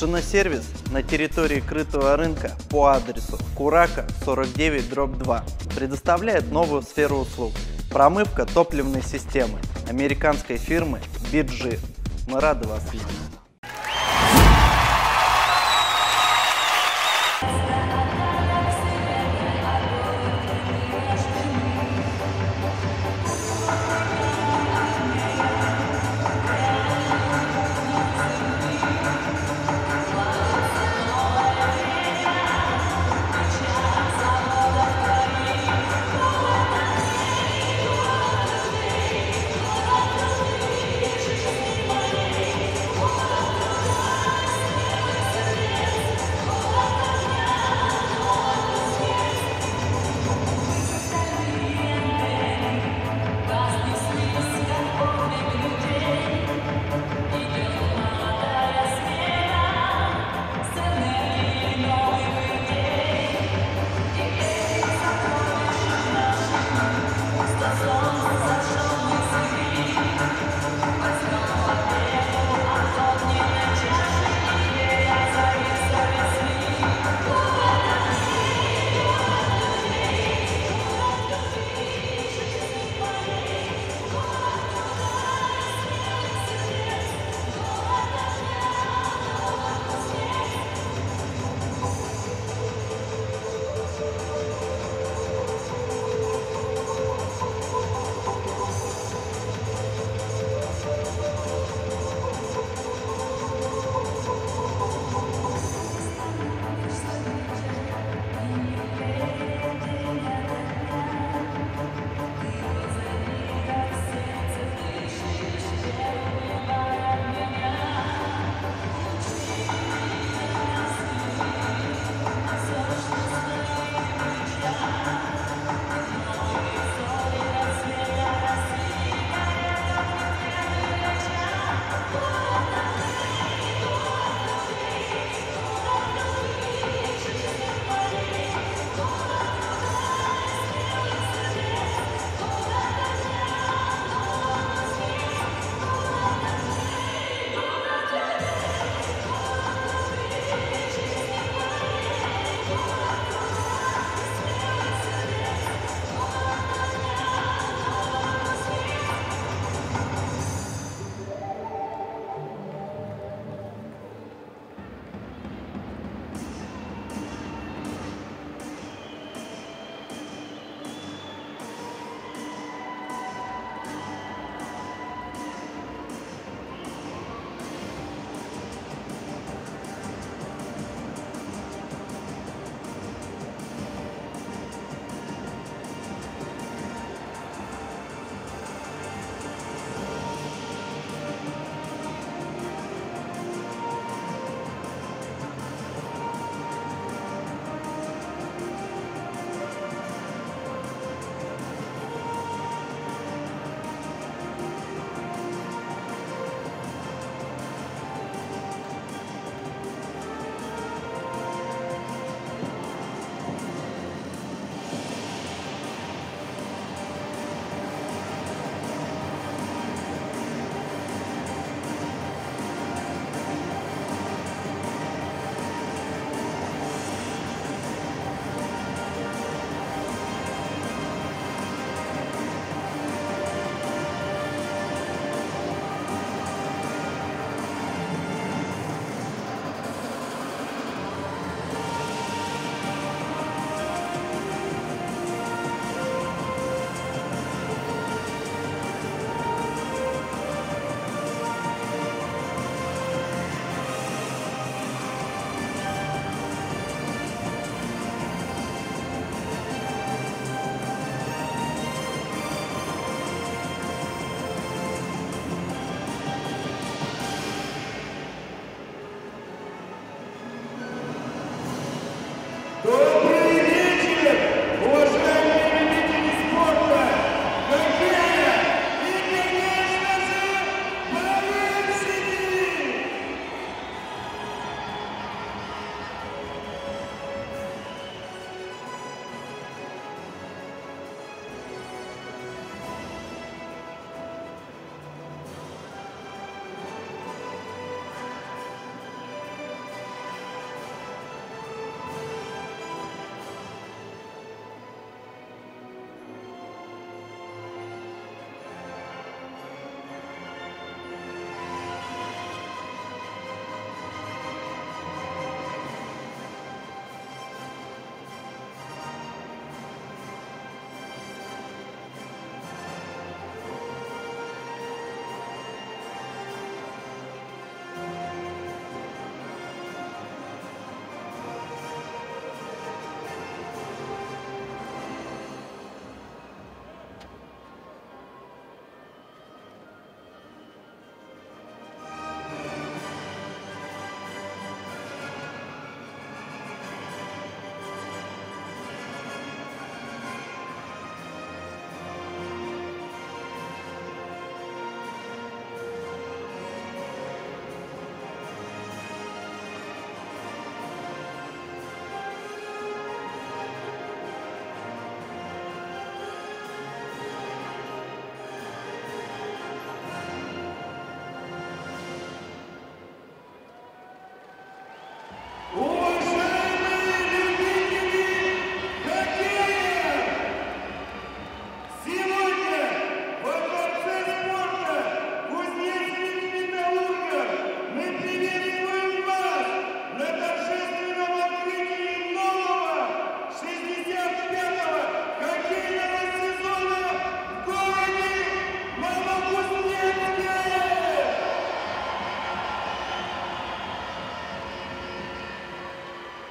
Машиносервис на территории крытого рынка по адресу Курака 49/2 предоставляет новую сферу услуг – промывка топливной системы американской фирмы BG. Мы рады вас видеть.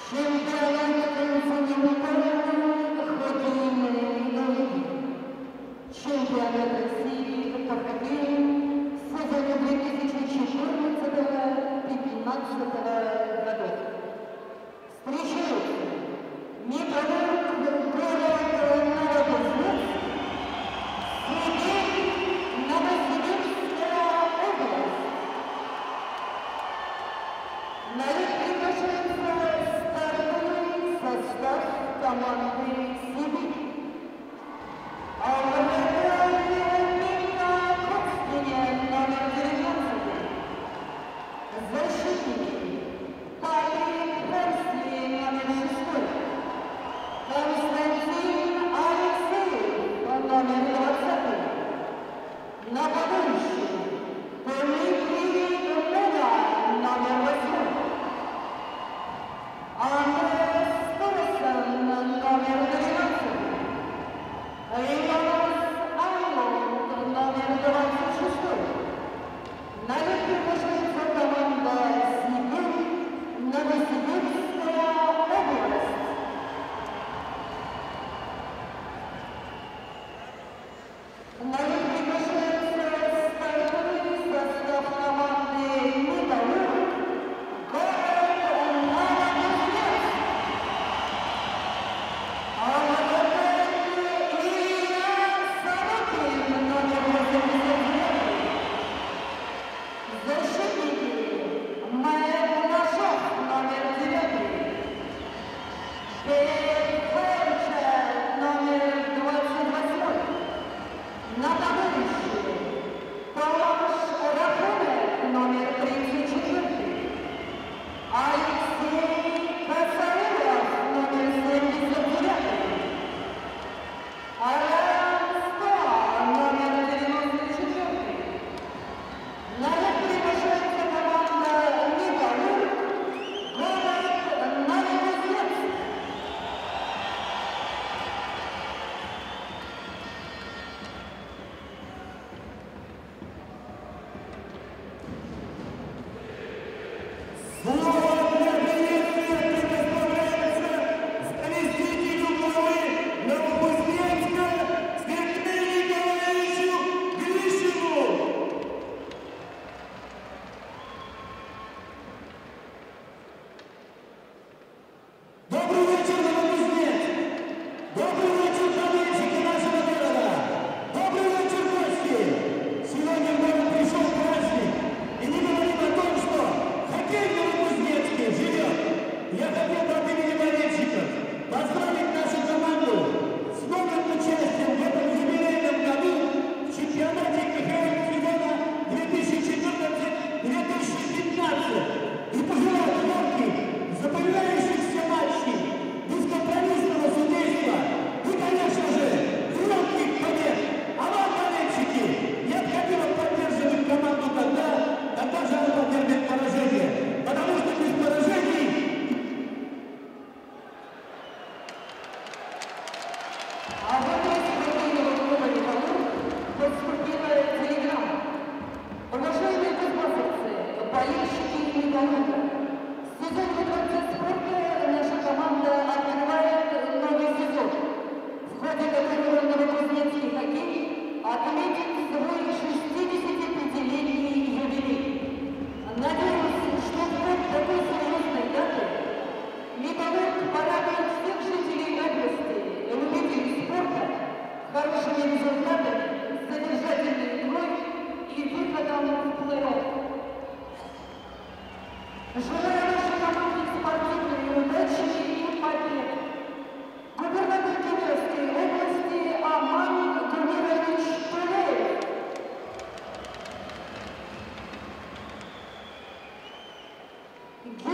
Чемпионат континентальной хоккейной лиги. Чемпионат России по хоккею сезона 2014-2015 годов. Встречаются металлург город Новокузнецк, Сергей, Новосибирская область. На них приглашается стартовый состав команды «Сибирь». Защитники Павел Херсли, номер 6, Константин Алексеев, номер 20, нападающий Дмитрий Муна, номер 8, Андрей Стурсон, номер 12, Иванов Айланд, номер 26. На них приглашается команда «Сибирь», Новосибирская область. На них приглашается стартовый состав команды «Металлург», город Новокузнецк. Илья Сорокин, номер 89. Защитники Майя Кулашов, номер 9. Перча, номер 28. Нападающий Томаш Рахунек, номер 34. Алексей Косарев, номер 79. Алан Стоа, номер 94. На них приглашается команда «Металлург», город Новокузнецк. Слово для приветствия предоставляется заместителю главы Новокузнецка Сергею Николаевичу Гришину. Добрый вечер, Новокузнецк! Добрый вечер, болельщики нашего города! Добрый вечер, гости! Сегодня в город пришел праздник, и мы говорим о том, что хоккей в Новокузнецке живет. Я хотел бы от имени болельщиков поздравить нашу команду с новым участием в этом юбилейном году в чемпионате КХЛ сезона 2014-2015 и пожелать ярких, запоминающихся матчей, бескомпромиссного судейства и, конечно же, громких побед. А вам, болельщики, необходимо поддерживать команду тогда, когда же она потерпит поражение. Потому что без поражений... А в этой спортивного клуба «Металлург» поступила телеграмма. Уважаемые кузбассовцы, болельщики «Металлурга», с сезонным концом спорта наша команда открывает новый сезон, в ходе которого новокузнецкий хоккей отметит свой 65-летний юбилей. Надеюсь, что в год такой серьезной даты «Металлург» порадует всех жителей области, любителей спорта, хорошими результатами, содержательной игрой и выходом в плей-офф. Желаю нашей команде спортивной удачи и побед. Губернатор Кемеровской области Аман Гумирович Тулеев. Герой